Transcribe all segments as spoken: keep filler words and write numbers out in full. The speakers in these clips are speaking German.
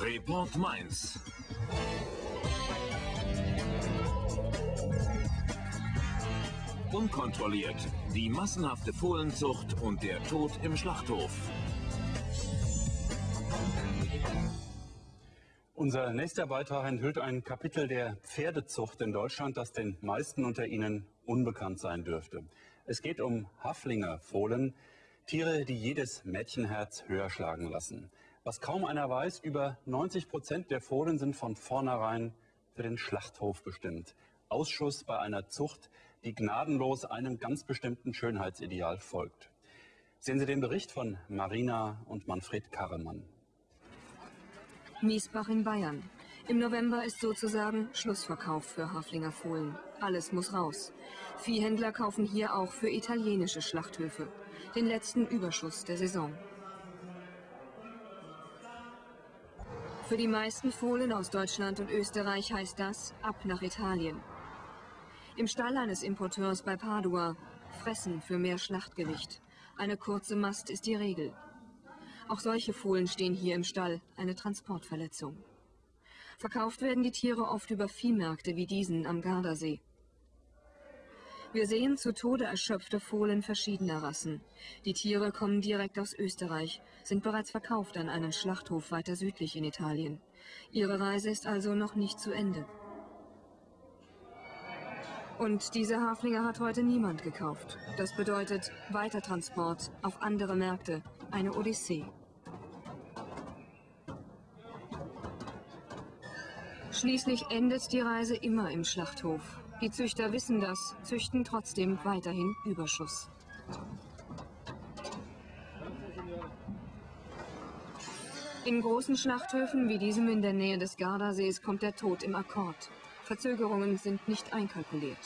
Report Mainz. Unkontrolliert. Die massenhafte Fohlenzucht und der Tod im Schlachthof. Unser nächster Beitrag enthüllt ein Kapitel der Pferdezucht in Deutschland, das den meisten unter Ihnen unbekannt sein dürfte. Es geht um Haflinger Fohlen, Tiere, die jedes Mädchenherz höher schlagen lassen. Was kaum einer weiß, über neunzig Prozent der Fohlen sind von vornherein für den Schlachthof bestimmt. Ausschuss bei einer Zucht, die gnadenlos einem ganz bestimmten Schönheitsideal folgt. Sehen Sie den Bericht von Marina und Manfred Karremann. Miesbach in Bayern. Im November ist sozusagen Schlussverkauf für Haflinger Fohlen. Alles muss raus. Viehhändler kaufen hier auch für italienische Schlachthöfe. Den letzten Überschuss der Saison. Für die meisten Fohlen aus Deutschland und Österreich heißt das ab nach Italien. Im Stall eines Importeurs bei Padua. Fressen für mehr Schlachtgewicht. Eine kurze Mast ist die Regel. Auch solche Fohlen stehen hier im Stall, eine Transportverletzung. Verkauft werden die Tiere oft über Viehmärkte wie diesen am Gardasee. Wir sehen zu Tode erschöpfte Fohlen verschiedener Rassen. Die Tiere kommen direkt aus Österreich, sind bereits verkauft an einen Schlachthof weiter südlich in Italien. Ihre Reise ist also noch nicht zu Ende. Und diese Haflinger hat heute niemand gekauft. Das bedeutet Weitertransport auf andere Märkte, eine Odyssee. Schließlich endet die Reise immer im Schlachthof. Die Züchter wissen das, züchten trotzdem weiterhin Überschuss. In großen Schlachthöfen wie diesem in der Nähe des Gardasees kommt der Tod im Akkord. Verzögerungen sind nicht einkalkuliert.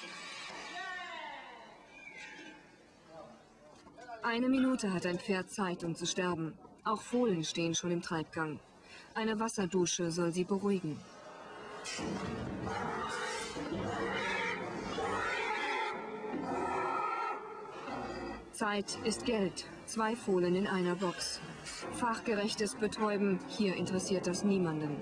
Eine Minute hat ein Pferd Zeit, um zu sterben. Auch Fohlen stehen schon im Treibgang. Eine Wasserdusche soll sie beruhigen. Zeit ist Geld. Zwei Fohlen in einer Box. Fachgerechtes Betäuben, hier interessiert das niemanden.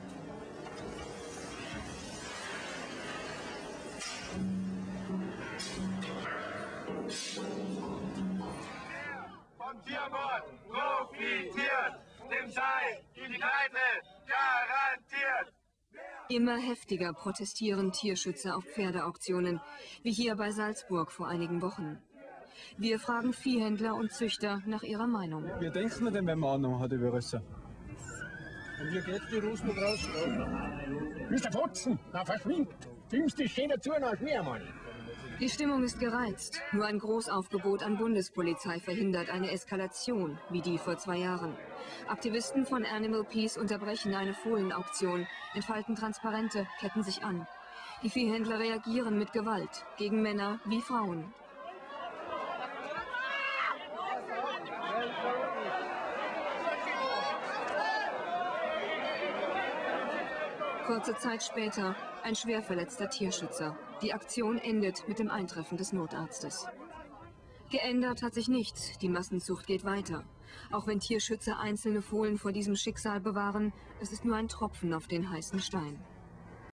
Vom Tiermord profitiert, dem sei die Pleite garantiert. Immer heftiger protestieren Tierschützer auf Pferdeauktionen, wie hier bei Salzburg vor einigen Wochen. Wir fragen Viehhändler und Züchter nach ihrer Meinung. Wie denkt man denn, wenn man Ahnung hat über Rösser? Und wie geht die Rosen raus? Mister Fotzen, na verschwindet. Filmst dich schön dazu als mir, Mann. Die Stimmung ist gereizt. Nur ein Großaufgebot an Bundespolizei verhindert eine Eskalation, wie die vor zwei Jahren. Aktivisten von Animal Peace unterbrechen eine Fohlenauktion, entfalten Transparente, ketten sich an. Die Viehhändler reagieren mit Gewalt, gegen Männer wie Frauen. Kurze Zeit später ein schwer verletzter Tierschützer. Die Aktion endet mit dem Eintreffen des Notarztes. Geändert hat sich nichts, die Massenzucht geht weiter. Auch wenn Tierschützer einzelne Fohlen vor diesem Schicksal bewahren, es ist nur ein Tropfen auf den heißen Stein.